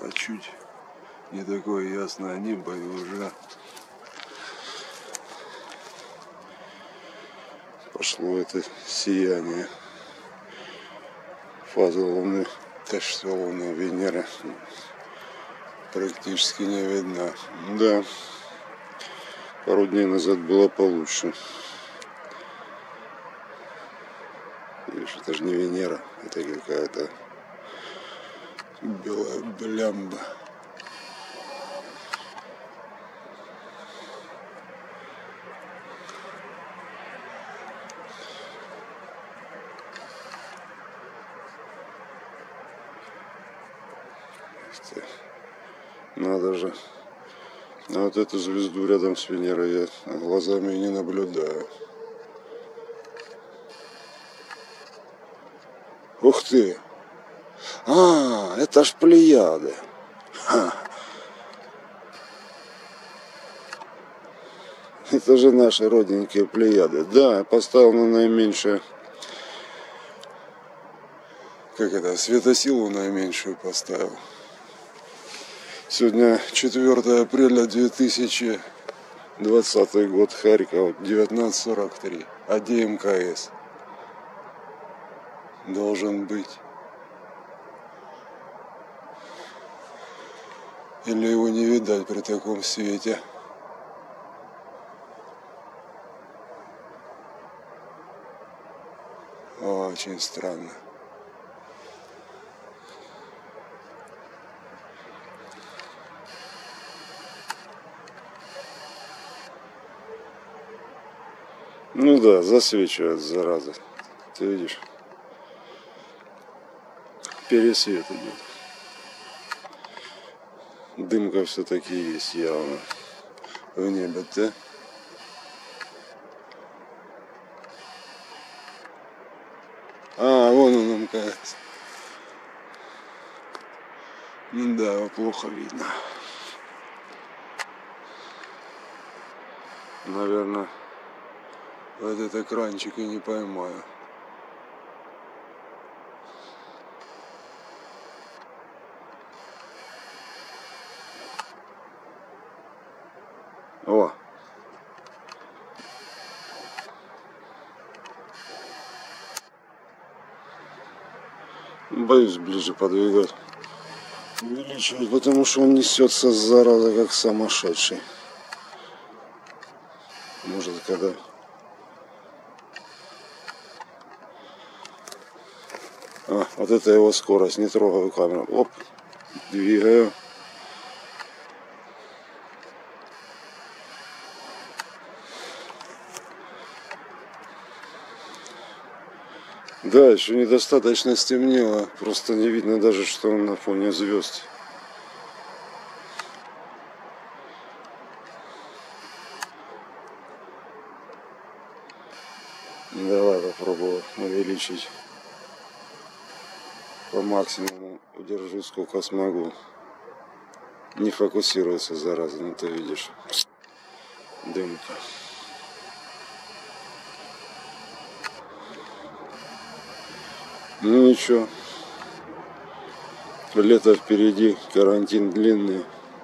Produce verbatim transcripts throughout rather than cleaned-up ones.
а чуть не такое ясное небо, и уже пошло это сияние. Фаза Луны, то что Луна, Венера практически не видно. Да, пару дней назад было получше. Видишь, это же не Венера, это какая-то белая блямба. Надо же. А вот эту звезду рядом с Венерой я глазами не наблюдаю. Ух ты! А, это ж Плеяды. Ха. Это же наши родненькие Плеяды. Да, я поставил на наименьшее. Как это? Светосилу наименьшую поставил. Сегодня четвёртое апреля две тысячи двадцатый год, Харьков, девятнадцать сорок три. А где МКС? Должен быть. Или его не видать при таком свете? Очень странно. Ну да, засвечивает, зараза. Ты видишь? Пересвет идет. Дымка все-таки есть явно в небе, да? А, вон он МКС. Да, его плохо видно. Наверное, в этот экранчик и не поймаю. О! Боюсь ближе подвигать, увеличивать, потому что он несется, зараза, как сумасшедший. Может, когда... А, вот это его скорость, не трогаю камеру. Оп, двигаю. Да, еще недостаточно стемнело, просто не видно даже, что он на фоне звезд. Давай попробую увеличить по максимуму, удержу сколько смогу. Не фокусируется, зараза, ну ты видишь, дымка. Ну ничего, лето впереди, карантин длинный.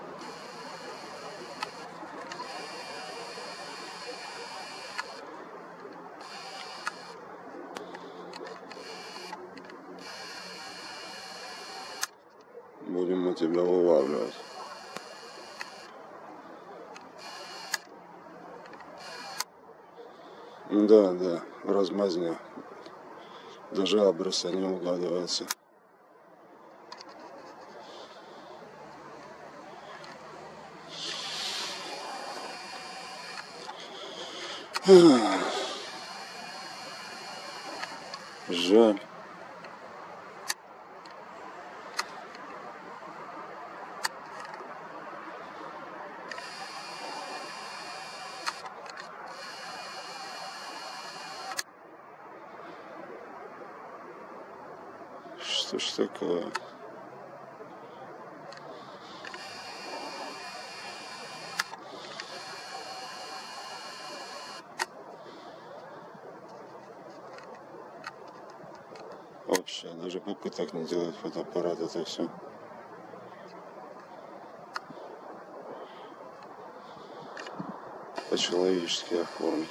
Будем мы тебя вылавливать. Да, да, размазня. Даже абреса не угадывается. Жаль. Что ж такое? Вообще, даже попыток не делать фотоаппарат, это все. по-человечески оформить.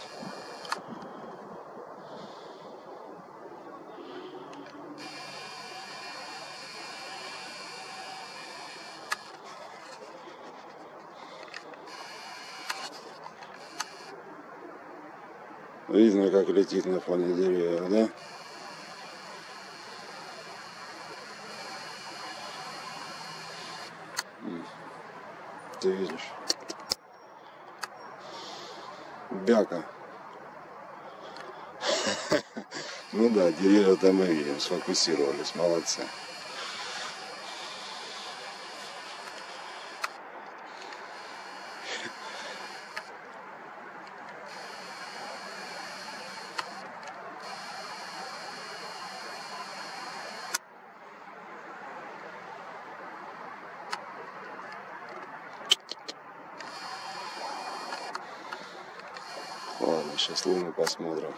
Видно, как летит на фоне деревьев, да? Ты видишь? Бяка. Ну да, деревья-то мы видим, сфокусировались, молодцы. Ладно, сейчас луну посмотрим.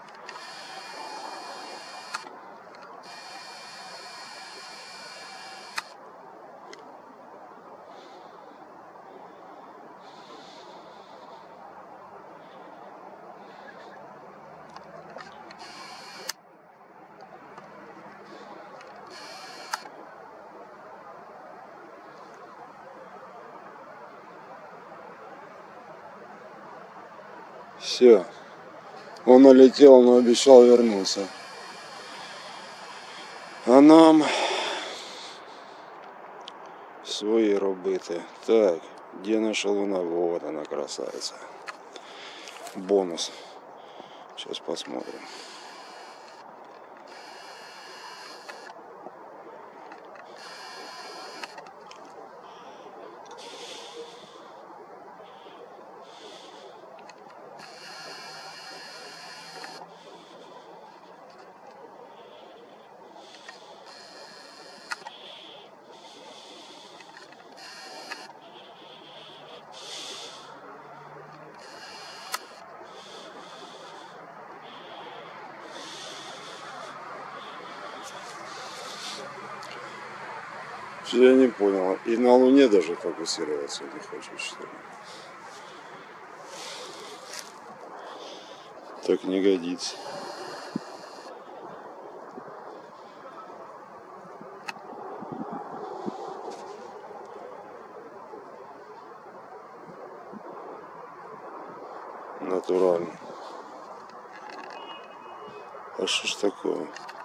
Все. Он улетел, но обещал вернуться. А нам свої робити. Так, де наша луна? Вот она, красавица. Бонус. Сейчас посмотрим. Я не понял. И на Луне даже фокусироваться не хочет, что ли? Так не годится. Натурально. А что ж такое?